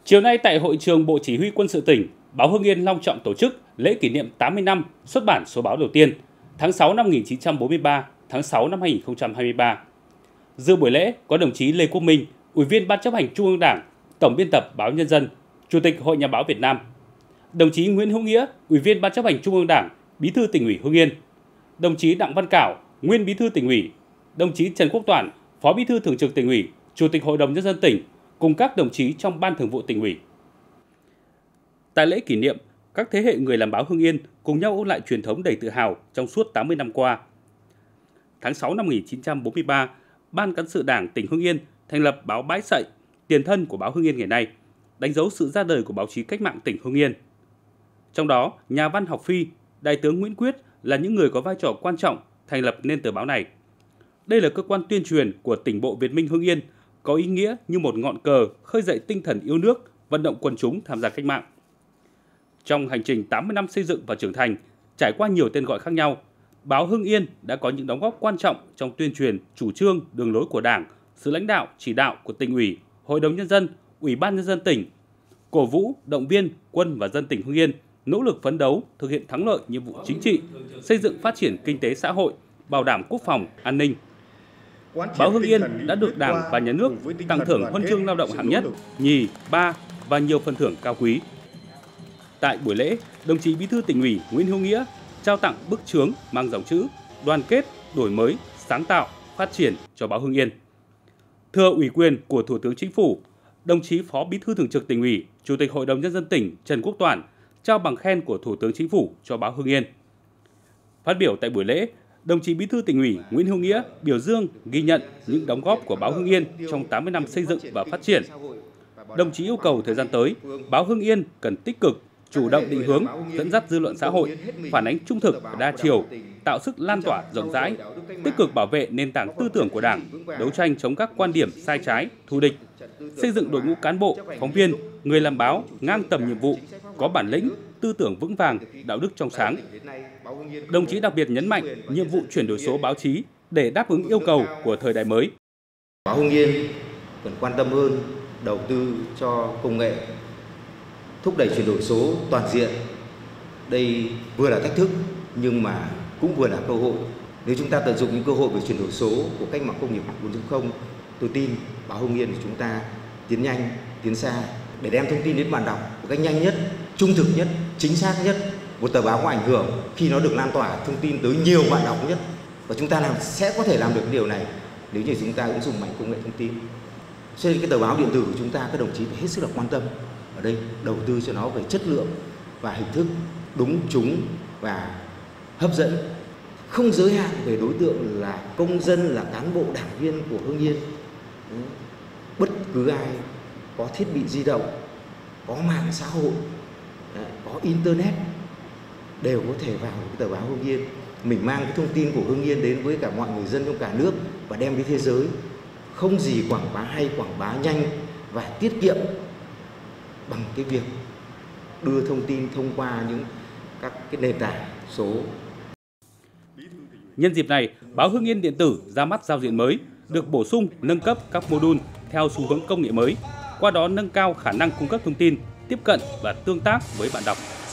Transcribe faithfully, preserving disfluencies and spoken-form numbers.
Chiều nay tại Hội trường Bộ Chỉ huy Quân sự tỉnh, báo Hưng Yên long trọng tổ chức lễ kỷ niệm tám mươi năm xuất bản số báo đầu tiên, tháng sáu năm một nghìn chín trăm bốn mươi ba, tháng sáu năm hai nghìn không trăm hai mươi ba. Dự buổi lễ có đồng chí Lê Quốc Minh, Ủy viên Ban chấp hành Trung ương Đảng, Tổng biên tập Báo Nhân dân, Chủ tịch Hội Nhà báo Việt Nam, đồng chí Nguyễn Hữu Nghĩa, Ủy viên Ban chấp hành Trung ương Đảng, Bí thư Tỉnh ủy Hưng Yên, đồng chí Đặng Văn Cảo, Nguyên Bí thư Tỉnh ủy, đồng chí Trần Quốc Toản, Phó Bí thư Thường trực Tỉnh ủy, Chủ tịch Hội đồng Nhân dân tỉnh, cùng các đồng chí trong Ban Thường vụ Tỉnh ủy. Tại lễ kỷ niệm, các thế hệ người làm báo Hưng Yên cùng nhau ôn lại truyền thống đầy tự hào trong suốt tám mươi năm qua. Tháng sáu năm một nghìn chín trăm bốn mươi ba, Ban Cán sự Đảng tỉnh Hưng Yên thành lập báo Bãi Sậy, tiền thân của báo Hưng Yên ngày nay, đánh dấu sự ra đời của báo chí cách mạng tỉnh Hưng Yên. Trong đó, nhà văn học phi, Đại tướng Nguyễn Quyết là những người có vai trò quan trọng thành lập nên tờ báo này. Đây là cơ quan tuyên truyền của tỉnh bộ Việt Minh Hưng Yên, có ý nghĩa như một ngọn cờ khơi dậy tinh thần yêu nước, vận động quần chúng tham gia cách mạng. Trong hành trình tám mươi năm xây dựng và trưởng thành, trải qua nhiều tên gọi khác nhau, báo Hưng Yên đã có những đóng góp quan trọng trong tuyên truyền chủ trương, đường lối của Đảng, sự lãnh đạo, chỉ đạo của Tỉnh ủy, Hội đồng Nhân dân, Ủy ban Nhân dân tỉnh, cổ vũ, động viên quân và dân tỉnh Hưng Yên nỗ lực phấn đấu, thực hiện thắng lợi nhiệm vụ chính trị, xây dựng phát triển kinh tế xã hội, bảo đảm quốc phòng, an ninh. Báo Hưng Yên đã được Đảng và Nhà nước tặng thưởng huân chương lao động hạng nhất, nhì, ba và nhiều phần thưởng cao quý. Tại buổi lễ, đồng chí Bí thư Tỉnh ủy Nguyễn Hữu Nghĩa trao tặng bức chướng mang dòng chữ đoàn kết, đổi mới, sáng tạo, phát triển cho báo Hưng Yên. Thưa ủy quyền của Thủ tướng Chính phủ, đồng chí Phó Bí thư Thường trực Tỉnh ủy, Chủ tịch Hội đồng Nhân dân tỉnh Trần Quốc Toản trao bằng khen của Thủ tướng Chính phủ cho báo Hưng Yên. Phát biểu tại buổi lễ, đồng chí Bí thư Tỉnh ủy Nguyễn Hữu Nghĩa biểu dương, ghi nhận những đóng góp của báo Hưng Yên trong tám mươi năm xây dựng và phát triển. Đồng chí yêu cầu thời gian tới, báo Hưng Yên cần tích cực, chủ động định hướng, dẫn dắt dư luận xã hội, phản ánh trung thực và đa chiều, tạo sức lan tỏa rộng rãi, tích cực bảo vệ nền tảng tư tưởng của Đảng, đấu tranh chống các quan điểm sai trái, thù địch, xây dựng đội ngũ cán bộ, phóng viên, người làm báo ngang tầm nhiệm vụ, có bản lĩnh, tư tưởng vững vàng, đạo đức trong sáng. Đồng chí đặc biệt nhấn mạnh nhiệm vụ chuyển đổi số báo chí để đáp ứng yêu cầu của thời đại mới. Báo Hưng Yên cần quan tâm hơn, đầu tư cho công nghệ, thúc đẩy chuyển đổi số toàn diện. Đây vừa là thách thức nhưng mà cũng vừa là cơ hội. Nếu chúng ta tận dụng những cơ hội về chuyển đổi số của cách mạng công nghiệp bốn chấm không, tôi tin báo Hưng Yên của chúng ta tiến nhanh, tiến xa để đem thông tin đến bạn đọc một cách nhanh nhất, trung thực nhất, chính xác nhất. Một tờ báo có ảnh hưởng khi nó được lan tỏa thông tin tới nhiều bạn đọc nhất, và chúng ta làm sẽ có thể làm được điều này nếu như chúng ta ứng dụng mạnh công nghệ thông tin. Cho nên cái tờ báo điện tử của chúng ta, các đồng chí phải hết sức là quan tâm ở đây, đầu tư cho nó về chất lượng và hình thức đúng, trúng và hấp dẫn, không giới hạn về đối tượng là công dân, là cán bộ đảng viên của Hưng Yên. Bất cứ ai có thiết bị di động, có mạng xã hội, có internet đều có thể vào cái tờ báo Hưng Yên. Mình mang cái thông tin của Hưng Yên đến với cả mọi người dân trong cả nước và đem đi thế giới. Không gì quảng bá hay, quảng bá nhanh và tiết kiệm bằng cái việc đưa thông tin thông qua những các cái nền tảng số. Nhân dịp này, báo Hưng Yên điện tử ra mắt giao diện mới, được bổ sung, nâng cấp các mô đun theo xu hướng công nghệ mới, qua đó nâng cao khả năng cung cấp thông tin, tiếp cận và tương tác với bạn đọc.